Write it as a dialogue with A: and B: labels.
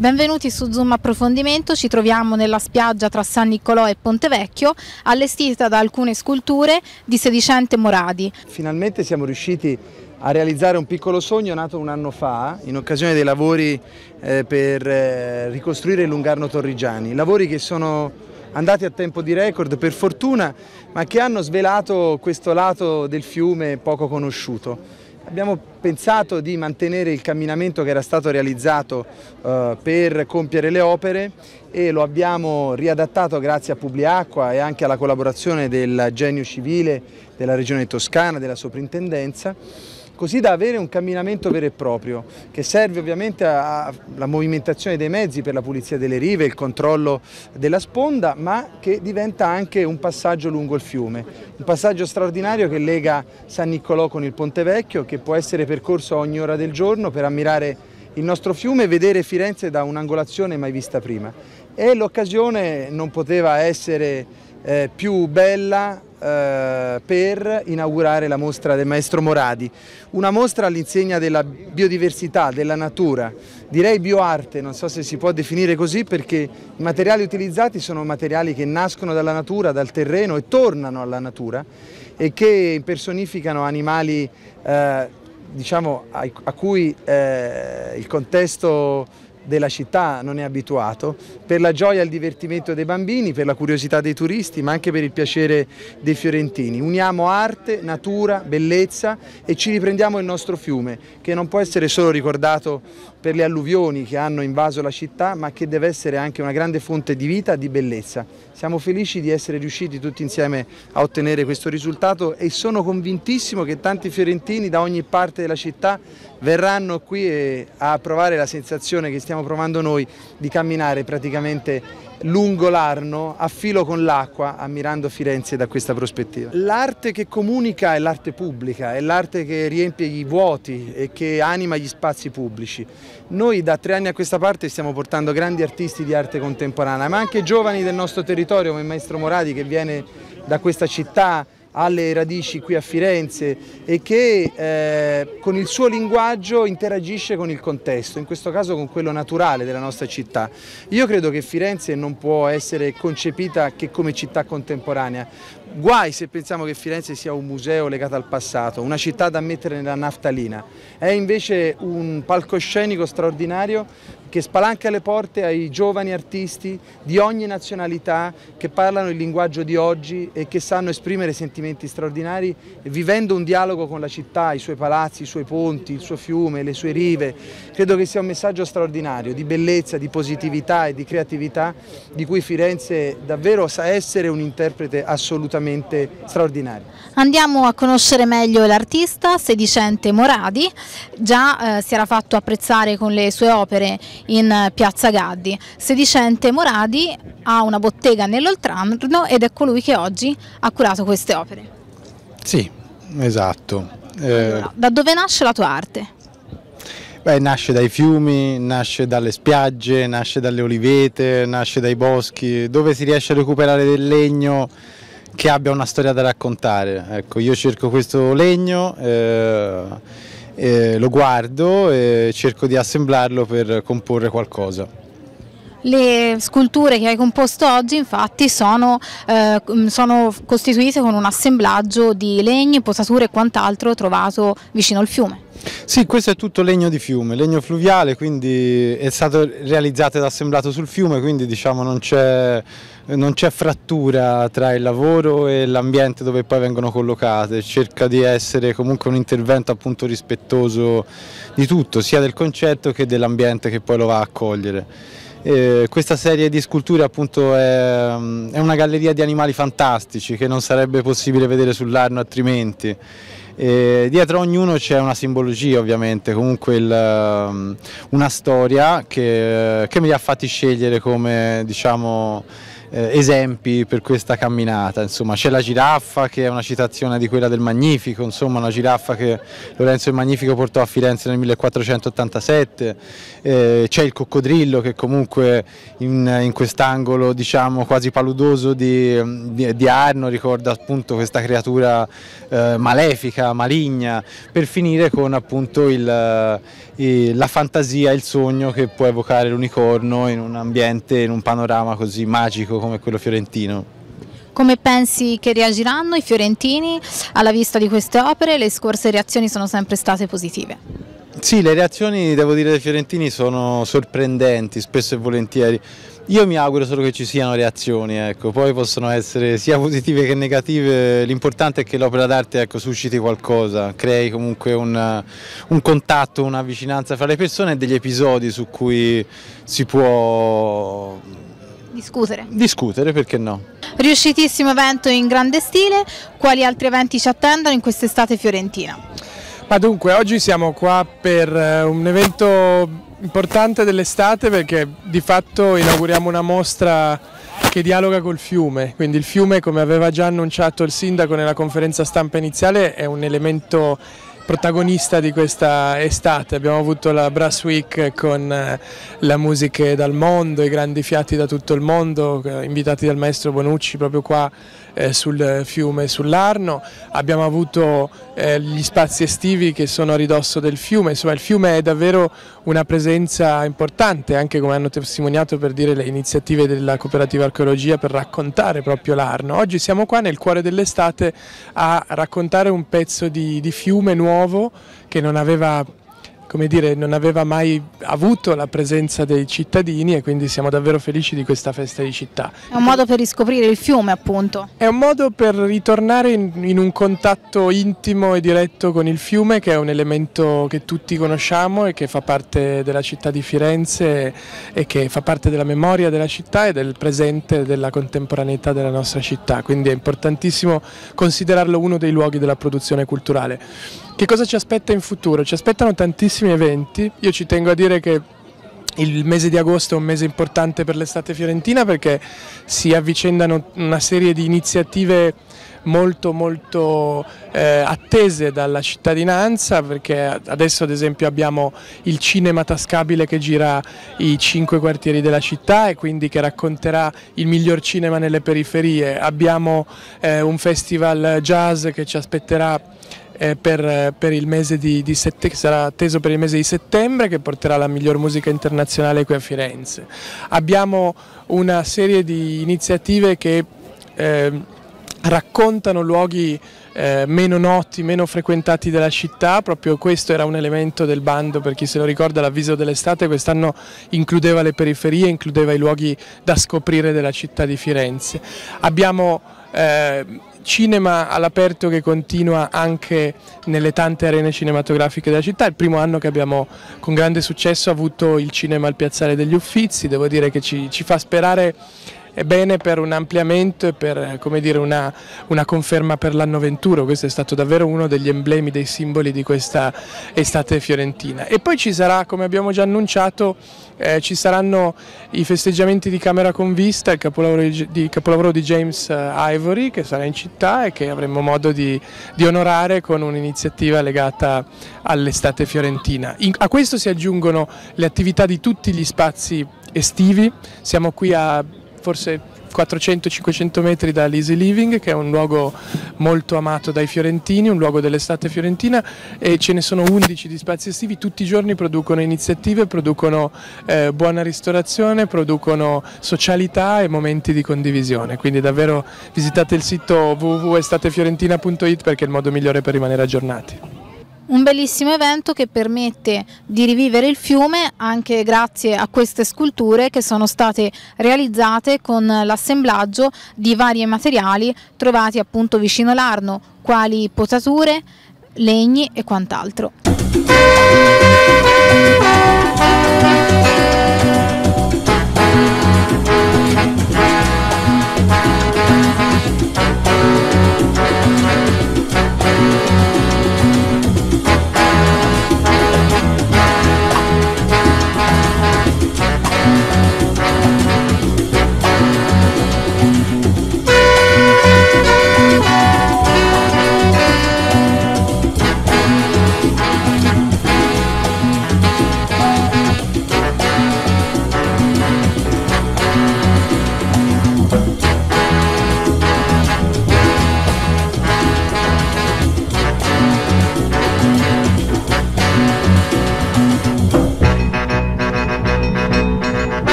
A: Benvenuti su Zoom Approfondimento, ci troviamo nella spiaggia tra San Niccolò e Ponte Vecchio, allestita da alcune sculture di Sedicente Moradi.
B: Finalmente siamo riusciti a realizzare un piccolo sogno nato un anno fa in occasione dei lavori per ricostruire il Lungarno Torrigiani, lavori che sono andati a tempo di record per fortuna, ma che hanno svelato questo lato del fiume poco conosciuto. Abbiamo pensato di mantenere il camminamento che era stato realizzato per compiere le opere e lo abbiamo riadattato grazie a Publiacqua e anche alla collaborazione del Genio Civile della Regione Toscana, della Soprintendenza, così da avere un camminamento vero e proprio che serve ovviamente alla movimentazione dei mezzi per la pulizia delle rive, il controllo della sponda, ma che diventa anche un passaggio lungo il fiume, un passaggio straordinario che lega San Niccolò con il Ponte Vecchio, che può essere percorso a ogni ora del giorno per ammirare il nostro fiume e vedere Firenze da un'angolazione mai vista prima. E l'occasione non poteva essere più bella per inaugurare la mostra del maestro Moradi, una mostra all'insegna della biodiversità, della natura, direi bioarte, non so se si può definire così, perché i materiali utilizzati sono materiali che nascono dalla natura, dal terreno e tornano alla natura e che impersonificano animali diciamo, a cui il contesto della città non è abituato, per la gioia e il divertimento dei bambini, per la curiosità dei turisti, ma anche per il piacere dei fiorentini. Uniamo arte, natura, bellezza e ci riprendiamo il nostro fiume, che non può essere solo ricordato per le alluvioni che hanno invaso la città, ma che deve essere anche una grande fonte di vita e di bellezza. Siamo felici di essere riusciti tutti insieme a ottenere questo risultato e sono convintissimo che tanti fiorentini da ogni parte della città verranno qui a provare la sensazione che stiamo provando noi di camminare praticamente lungo l'Arno a filo con l'acqua, ammirando Firenze da questa prospettiva. L'arte che comunica è l'arte pubblica, è l'arte che riempie i vuoti e che anima gli spazi pubblici. Noi da 3 anni a questa parte stiamo portando grandi artisti di arte contemporanea, ma anche giovani del nostro territorio come il maestro Moradi, che viene da questa città alle radici qui a Firenze e che con il suo linguaggio interagisce con il contesto, in questo caso con quello naturale della nostra città. Io credo che Firenze non può essere concepita che come città contemporanea. Guai se pensiamo che Firenze sia un museo legato al passato, una città da mettere nella naftalina. È invece un palcoscenico straordinario che spalanca le porte ai giovani artisti di ogni nazionalità che parlano il linguaggio di oggi e che sanno esprimere sentimenti straordinari vivendo un dialogo con la città, i suoi palazzi, i suoi ponti, il suo fiume, le sue rive. Credo che sia un messaggio straordinario di bellezza, di positività e di creatività di cui Firenze davvero sa essere un interprete assolutamente straordinario.
A: Andiamo a conoscere meglio l'artista Sedicente Moradi, già si era fatto apprezzare con le sue opere in Piazza Gaddi. Sedicente Moradi ha una bottega nell'Oltrarno ed è colui che oggi ha curato queste opere.
C: Sì, esatto.
A: Allora, da dove nasce la tua arte?
C: Beh, nasce dai fiumi, nasce dalle spiagge, nasce dalle olivete, nasce dai boschi, dove si riesce a recuperare del legno che abbia una storia da raccontare. Ecco, io cerco questo legno, lo guardo e cerco di assemblarlo per comporre qualcosa.
A: Le sculture che hai composto oggi infatti sono costituite con un assemblaggio di legni, posature e quant'altro trovato vicino al fiume.
C: Sì, questo è tutto legno di fiume, legno fluviale, quindi è stato realizzato ed assemblato sul fiume, quindi diciamo non c'è frattura tra il lavoro e l'ambiente dove poi vengono collocate. Cerca di essere comunque un intervento appunto rispettoso di tutto, sia del concetto che dell'ambiente che poi lo va a accogliere. Questa serie di sculture appunto è una galleria di animali fantastici che non sarebbe possibile vedere sull'Arno altrimenti. Dietro a ognuno c'è una simbologia, ovviamente, comunque una storia che mi li ha fatti scegliere come, diciamo, esempi per questa camminata. Insomma, c'è la giraffa, che è una citazione di quella del Magnifico, insomma una giraffa che Lorenzo il Magnifico portò a Firenze nel 1487, c'è il coccodrillo che comunque in quest'angolo, diciamo, quasi paludoso di Arno ricorda appunto questa creatura malefica, maligna, per finire con appunto il la fantasia, il sogno che può evocare l'unicorno in un ambiente, in un panorama così magico come quello fiorentino.
A: Come pensi che reagiranno i fiorentini alla vista di queste opere? Le scorse reazioni sono sempre state positive.
C: Sì, le reazioni, devo dire, dei fiorentini sono sorprendenti, spesso e volentieri. Io mi auguro solo che ci siano reazioni, ecco. Poi possono essere sia positive che negative, l'importante è che l'opera d'arte, ecco, susciti qualcosa, crei comunque un contatto, una vicinanza fra le persone e degli episodi su cui si può discutere, perché no?
A: Riuscitissimo evento in grande stile, quali altri eventi ci attendono in quest'estate fiorentina?
D: Ma dunque, oggi siamo qua per un evento importante dell'estate, perché di fatto inauguriamo una mostra che dialoga col fiume, quindi il fiume, come aveva già annunciato il sindaco nella conferenza stampa iniziale, è un elemento protagonista di questa estate. Abbiamo avuto la Brass Week con la musiche dal mondo, i grandi fiati da tutto il mondo, invitati dal maestro Bonucci proprio qua sul fiume, sull'Arno. Abbiamo avuto gli spazi estivi che sono a ridosso del fiume. Insomma, il fiume è davvero una presenza importante, anche come hanno testimoniato, per dire, le iniziative della cooperativa Archeologia per raccontare proprio l'Arno. Oggi siamo qua nel cuore dell'estate a raccontare un pezzo di fiume nuovo che non aveva, come dire, non aveva mai avuto la presenza dei cittadini, e quindi siamo davvero felici di questa festa di città.
A: È un modo per riscoprire il fiume, appunto.
D: È un modo per ritornare in un contatto intimo e diretto con il fiume, che è un elemento che tutti conosciamo e che fa parte della città di Firenze e che fa parte della memoria della città e del presente e della contemporaneità della nostra città, quindi è importantissimo considerarlo uno dei luoghi della produzione culturale. Che cosa ci aspetta in futuro? Ci aspettano tantissimi eventi. Io ci tengo a dire che il mese di agosto è un mese importante per l'estate fiorentina, perché si avvicendano una serie di iniziative molto attese dalla cittadinanza, perché adesso ad esempio abbiamo il cinema tascabile che gira i 5 quartieri della città e quindi che racconterà il miglior cinema nelle periferie. Abbiamo un festival jazz che ci aspetterà per il mese che sarà atteso per il mese di settembre, che porterà la miglior musica internazionale qui a Firenze. Abbiamo una serie di iniziative che raccontano luoghi meno noti, meno frequentati della città. Proprio questo era un elemento del bando, per chi se lo ricorda, l'avviso dell'estate quest'anno includeva le periferie, includeva i luoghi da scoprire della città di Firenze. Abbiamo cinema all'aperto che continua anche nelle tante arene cinematografiche della città. È il primo anno che abbiamo con grande successo avuto il cinema al Piazzale degli Uffizi, devo dire che ci fa sperare bene per un ampliamento e per, come dire, una conferma per l'anno venturo. Questo è stato davvero uno degli emblemi, dei simboli di questa estate fiorentina. E poi ci sarà, come abbiamo già annunciato, ci saranno i festeggiamenti di Camera con Vista, il capolavoro di James Ivory, che sarà in città e che avremo modo di onorare con un'iniziativa legata all'estate fiorentina. A questo si aggiungono le attività di tutti gli spazi estivi. Siamo qui a forse 400-500 metri dall'Easy Living, che è un luogo molto amato dai fiorentini, un luogo dell'estate fiorentina, e ce ne sono 11 di spazi estivi. Tutti i giorni producono iniziative, producono buona ristorazione, producono socialità e momenti di condivisione, quindi davvero visitate il sito www.estatefiorentina.it perché è il modo migliore per rimanere aggiornati.
A: Un bellissimo evento che permette di rivivere il fiume anche grazie a queste sculture che sono state realizzate con l'assemblaggio di vari materiali trovati appunto vicino l'Arno, quali potature, legni e quant'altro.